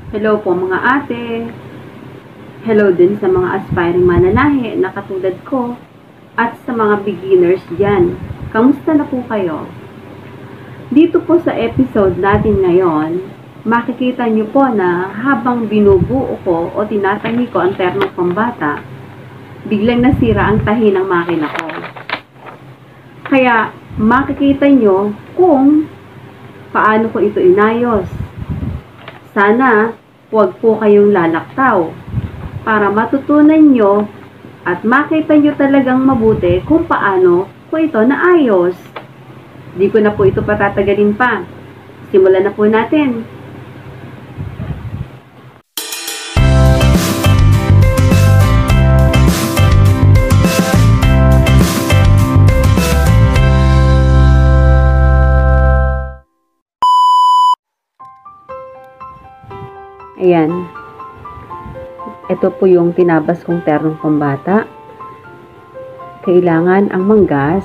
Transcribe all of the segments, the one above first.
Hello po mga ate. Hello din sa mga aspiring mananahe na katulad ko at sa mga beginners dyan. Kamusta na po kayo? Dito po sa episode natin ngayon, makikita nyo po na habang binubuo ko o tinatahi ko ang ternong pambata, biglang nasira ang tahi ng makina ko. Kaya makikita nyo kung paano ko ito inayos. Sana huwag po kayong lalaktaw para matutunan nyo at makita nyo talagang mabuti kung paano ko ito naayos. Di ko na po ito patatagalin pa. Simulan na po natin. Ayan. Ito po yung tinabas kong ternong pambata. Kailangan ang manggas.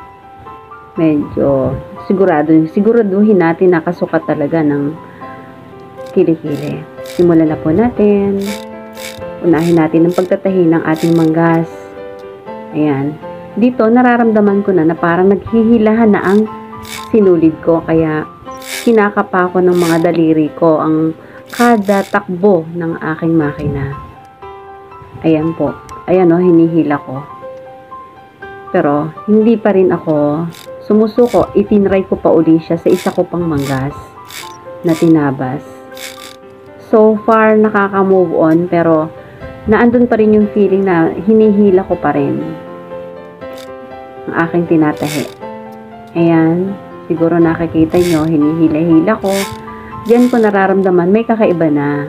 Medyo siguraduhin natin nakasukat talaga ng kilikili. Simulan na po natin. Unahin natin ang pagtatahi ng ating manggas. Ayan. Dito nararamdaman ko na parang naghihilahan na ang sinulid ko. Kaya kinakapa ko ng mga daliri ko ang kada takbo ng aking makina. Ayan po. Ayan o, hinihila ko. Pero, hindi pa rin ako sumusuko. Itinry ko pa uli siya sa isa ko pang manggas na tinabas. So far, nakaka-move on. Pero, naandun pa rin yung feeling na hinihila ko pa rin ang aking tinatahi. Ayan. Siguro nakikita nyo, hinihila-hila ko. Diyan ko nararamdaman, may kakaiba na.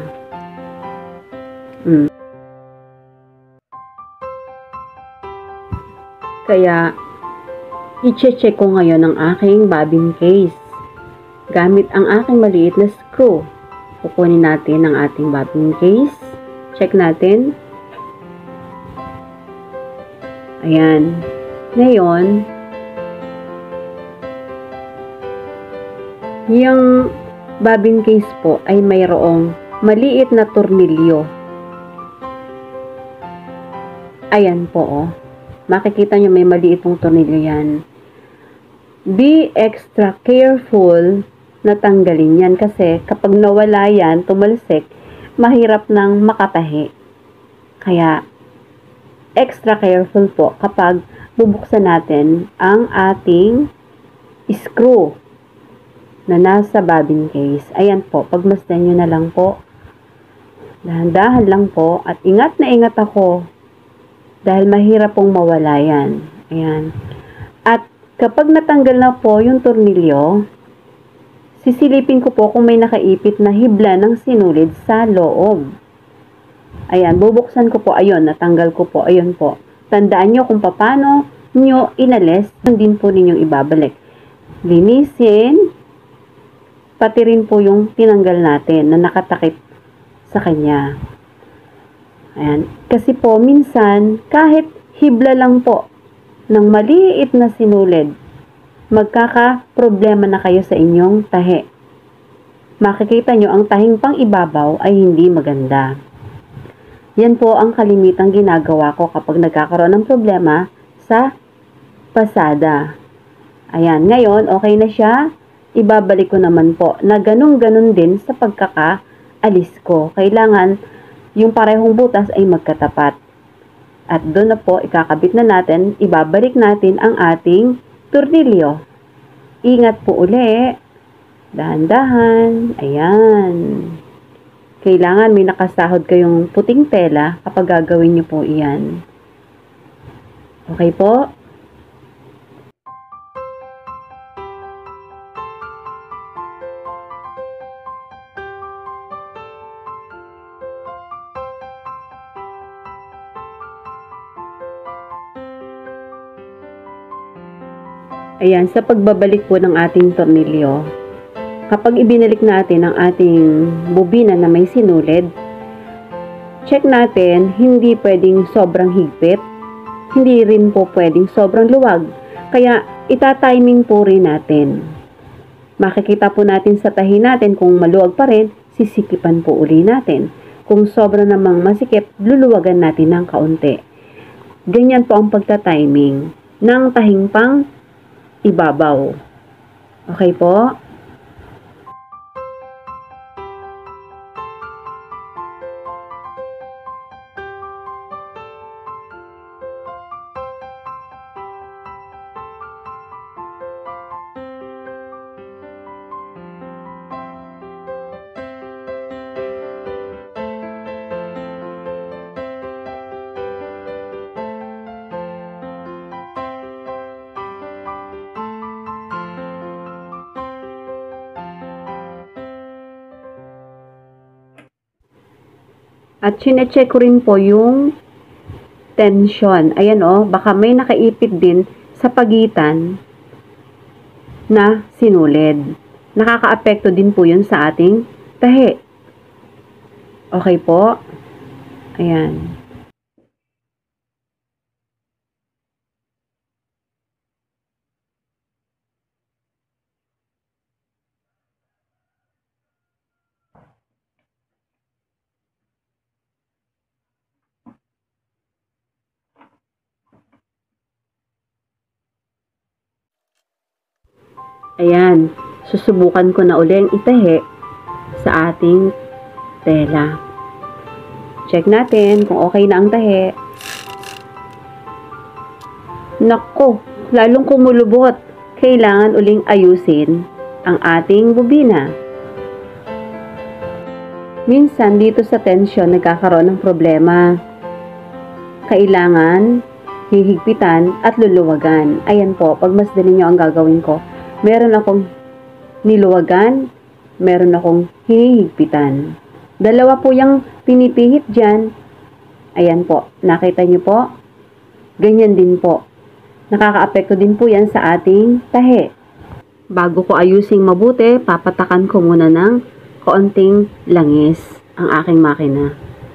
Kaya, i-check ko ngayon ang aking bobbin case. Gamit ang aking maliit na screw. Kukunin natin ang ating bobbin case. Check natin. Ayan. Ngayon, yung bobbin case po ay mayroong maliit na tornilyo. Ayan po oh. Makikita nyo may maliit pong tornilyo yan. Be extra careful na tanggalin yan kasi kapag nawala yan, tumalsik, mahirap nang makatahi. Kaya extra careful po kapag bubuksan natin ang ating screw na nasa bobbin case. Ayan po, pagmasdan nyo na lang po. Dahan-dahan lang po at ingat na ingat ako dahil mahirap pong mawala yan. Ayan. At kapag natanggal na po yung tornilyo, sisilipin ko po kung may nakaipit na hibla ng sinulid sa loob. Ayan, bubuksan ko po. Ayun, natanggal ko po. Ayun po. Tandaan nyo kung paano nyo inalis, din po ninyong ibabalik. Linisin, pati rin po yung tinanggal natin na nakatakip sa kanya. Ayan. Kasi po, minsan, kahit hibla lang po ng maliit na sinulid, magkaka-problema na kayo sa inyong tahi. Makikita nyo, ang tahing pang ibabaw ay hindi maganda. Yan po ang kalimitang ginagawa ko kapag nagkakaroon ng problema sa pasada. Ayan. Ngayon, okay na siya. Ibabalik ko naman po na ganun-ganun din sa pagkakaalis ko. Kailangan yung parehong butas ay magkatapat. At doon na po, ikakabit na natin, ibabalik natin ang ating tornilyo. Ingat po uli. Dahan-dahan. Ayan. Kailangan may nakasahod kayong puting tela kapag gagawin nyo po iyan. Okay po? Ayan, sa pagbabalik po ng ating tornilyo, kapag ibinalik natin ang ating bobina na may sinulid, check natin, hindi pwedeng sobrang higpit, hindi rin po pwedeng sobrang luwag. Kaya, itatiming po rin natin. Makikita po natin sa tahi natin kung maluwag pa rin, sisikipan po uli natin. Kung sobra namang masikip, luluwagan natin ng kaunti. Ganyan po ang pagta-timing ng tahing pang ibabaw. Okay po? At chinecheck ko rin po yung tension. Ayan baka may nakaipit din sa pagitan na sinulid. Nakakaapekto din po yun sa ating tahi. Okay po? Ayan. Ayan, susubukan ko na uling itahi sa ating tela. Check natin kung okay na ang tahi. Nako, lalong kumulubot. Kailangan uling ayusin ang ating bobina. Minsan dito sa tension nagkakaroon ng problema. Kailangan hihigpitan at luluwagan. Ayan po, pagmasdan niyo ang gagawin ko. Meron akong niluwagan, meron akong hinihigpitan. Dalawa po yung pinipihit dyan. Ayan po, nakita niyo po? Ganyan din po. Nakakaapekto din po yan sa ating tahi. Bago ko ayusing mabuti, papatakan ko muna ng kaunting langis ang aking makina.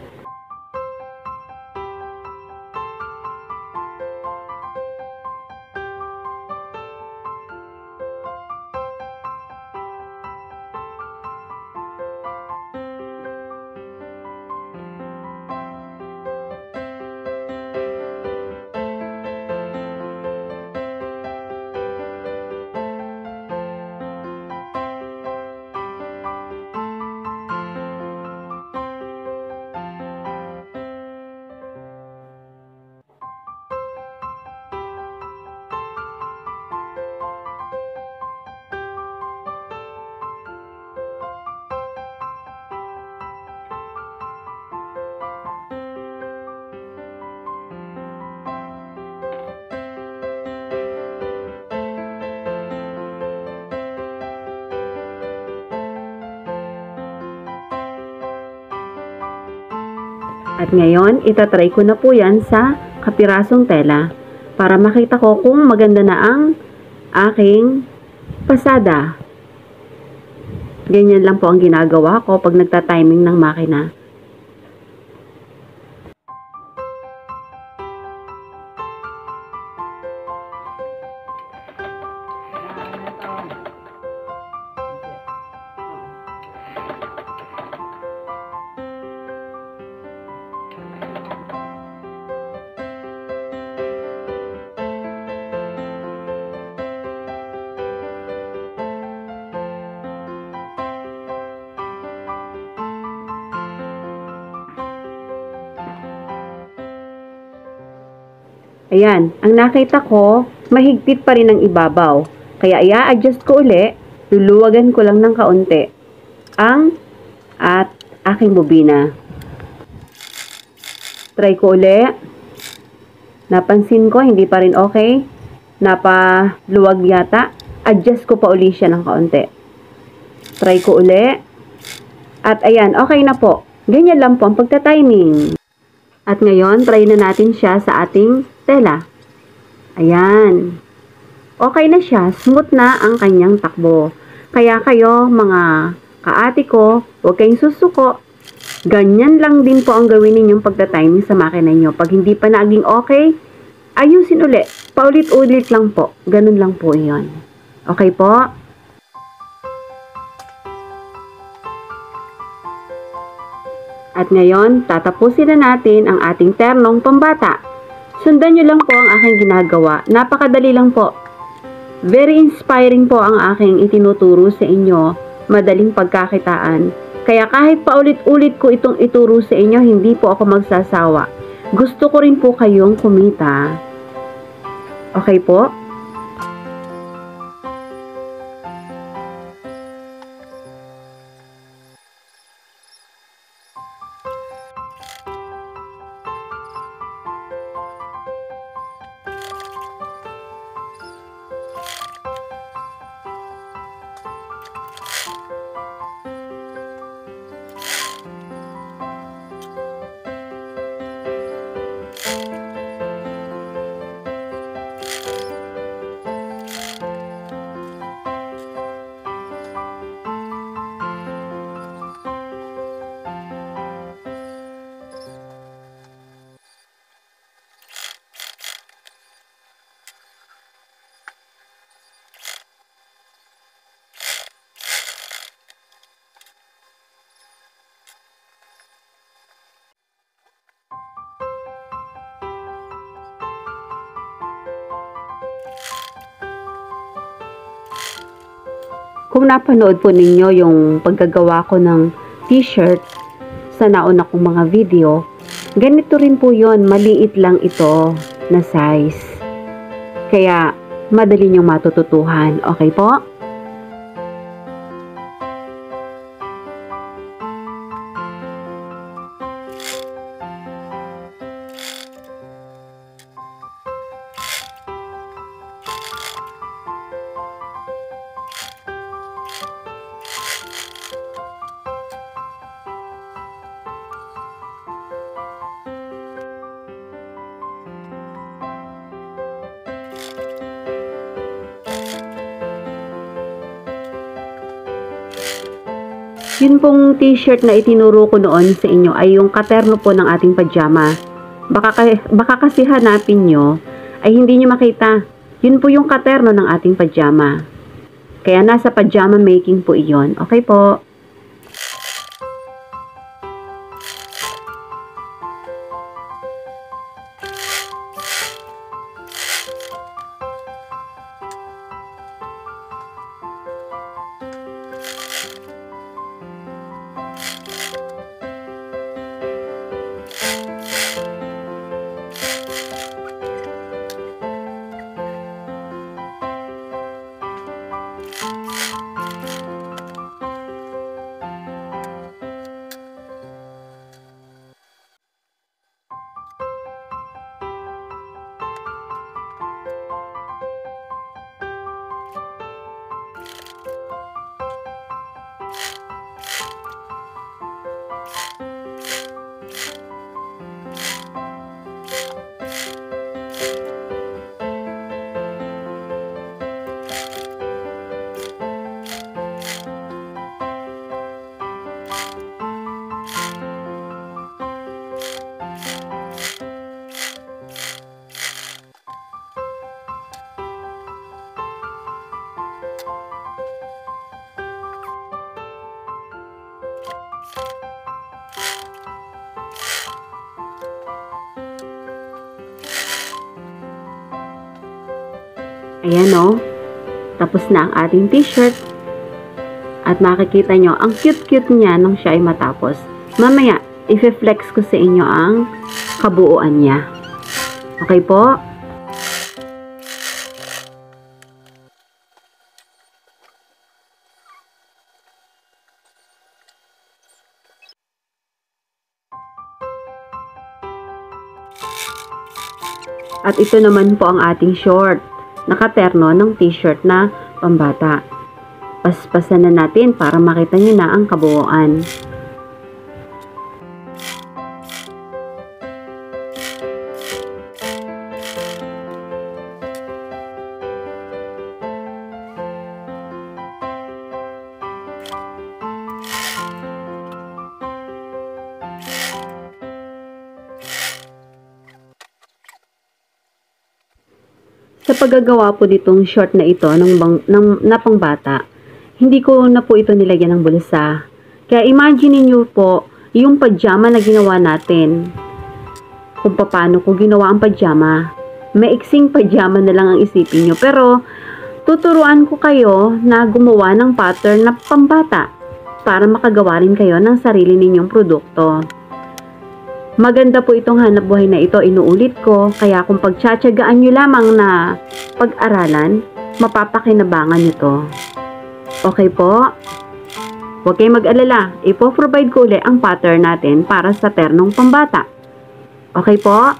At ngayon, itatry ko na po yan sa kapirasong tela para makita ko kung maganda na ang aking pasada. Ganyan lang po ang ginagawa ko pag nagta-timing ng makina. Ayan, ang nakita ko, mahigpit pa rin ang ibabaw. Kaya i-adjust ko uli, luluwagan ko lang ng kaunti ang at aking bobina. Try ko uli. Napansin ko, hindi pa rin okay. Napaluwag yata. Adjust ko pa uli siya ng kaunti. Try ko uli. At ayan, okay na po. Ganyan lang po ang pagta-timing. At ngayon, try na natin siya sa ating tela. Ayan. Okay na siya. Smooth na ang kanyang takbo. Kaya kayo, mga kaati ko, huwag kayong susuko. Ganyan lang din po ang gawin ninyong pagta-timing sa makina nyo. Pag hindi pa naging okay, ayusin uli. Paulit-ulit lang po. Ganun lang po yon. Okay po? At ngayon, tatapusin na natin ang ating ternong pambata. Sundan nyo lang po ang aking ginagawa. Napakadali lang po. Very inspiring po ang aking itinuturo sa inyo. Madaling pagkakitaan. Kaya kahit paulit-ulit ko itong ituro sa inyo, hindi po ako magsasawa. Gusto ko rin po kayong kumita. Okay po? Kung napanood po ninyo yung paggagawa ko ng t-shirt sa nauna kong mga video, ganito rin po yon, maliit lang ito na size. Kaya madali nyo matututuhan. Okay po? Yun pong t-shirt na itinuro ko noon sa inyo ay yung katerno po ng ating pajama. Baka kasi hanapin nyo ay hindi nyo makita. Yun po yung katerno ng ating pajama. Kaya nasa pajama making po iyon. Okay po? Ayan o, tapos na ang ating t-shirt. At makikita nyo, ang cute-cute niya nung siya ay matapos. Mamaya, i-flex ko sa inyo ang kabuuan niya. Okay po? At ito naman po ang ating short. Nakaterno ng t-shirt na pambata. Paspasan na natin para makita nyo na ang kabuuan. Sa paggagawa po ditong short na ito na pangbata, hindi ko na po ito nilagyan ng bulsa. Kaya imagine niyo po yung pajama na ginawa natin. Kung paano ko ginawa ang pajama. Maiksing pajama na lang ang isipin nyo. Pero, tuturuan ko kayo na gumawa ng pattern na pambata para makagawa rin kayo ng sarili ninyong produkto. Maganda po itong hanap buhay na ito, inuulit ko, kaya kung pagtsatsagaan nyo lamang na pag-aralan, mapapakinabangan nyo to. Okay po? Huwag kayong mag-alala, ipo-provide ko ulit ang pattern natin para sa ternong pambata. Okay po?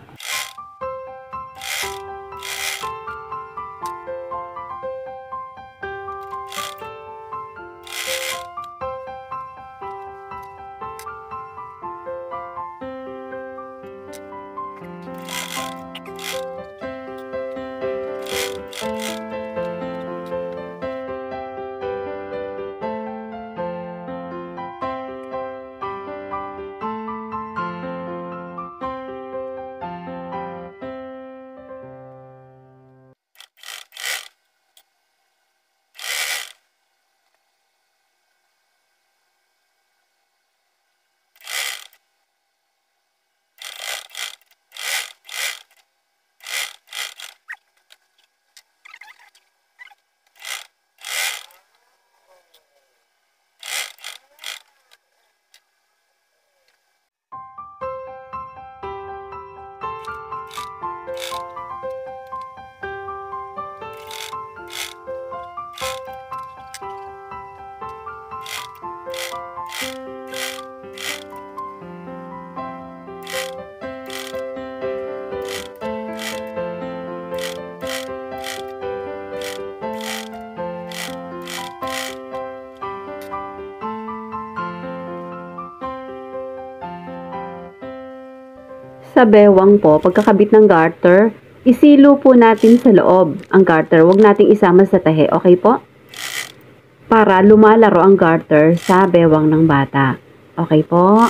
Sa bewang po, pagkakabit ng garter, isilo po natin sa loob ang garter. Huwag nating isama sa tahe, okay po? Para lumalaro ang garter sa bewang ng bata. Okay po?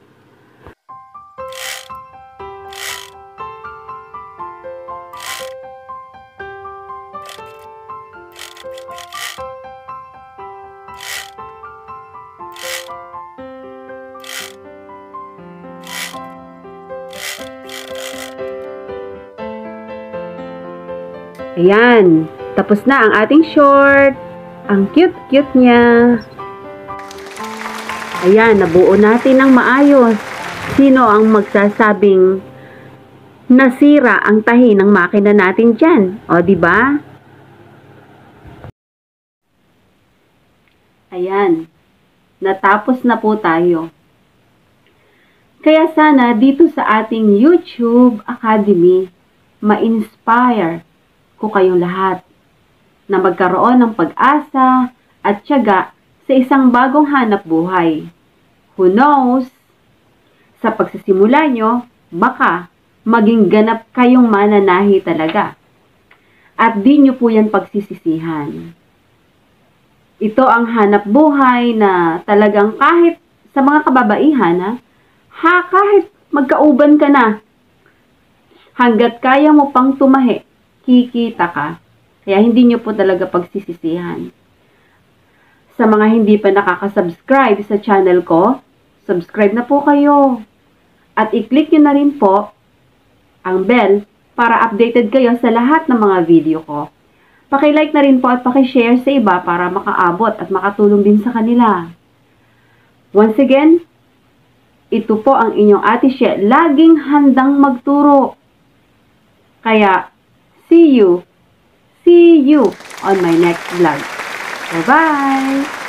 Ayan, tapos na ang ating short. Ang cute-cute niya. Ayan, nabuo natin ng maayos. Sino ang magsasabing nasira ang tahi ng makina natin dyan? O, diba? Ayan, natapos na po tayo. Kaya sana dito sa ating YouTube Academy, ma-inspire ko kayong lahat na magkaroon ng pag-asa at tiyaga sa isang bagong hanap buhay. Who knows? Sa pagsisimula nyo, baka maging ganap kayong mananahi talaga. At di nyo po yan pagsisisihan. Ito ang hanap buhay na talagang kahit sa mga kababaihan, kahit magkauban ka na, hanggat kaya mo pang tumahi, kikita ka. Kaya hindi nyo po talaga pagsisisihan. Sa mga hindi pa nakaka-subscribe sa channel ko, subscribe na po kayo. At i-click nyo na rin po ang bell para updated kayo sa lahat ng mga video ko. Paki-like na rin po at paki-share sa iba para makaabot at makatulong din sa kanila. Once again, ito po ang inyong Ate She, laging handang magturo. Kaya, see you on my next vlog. Bye-bye!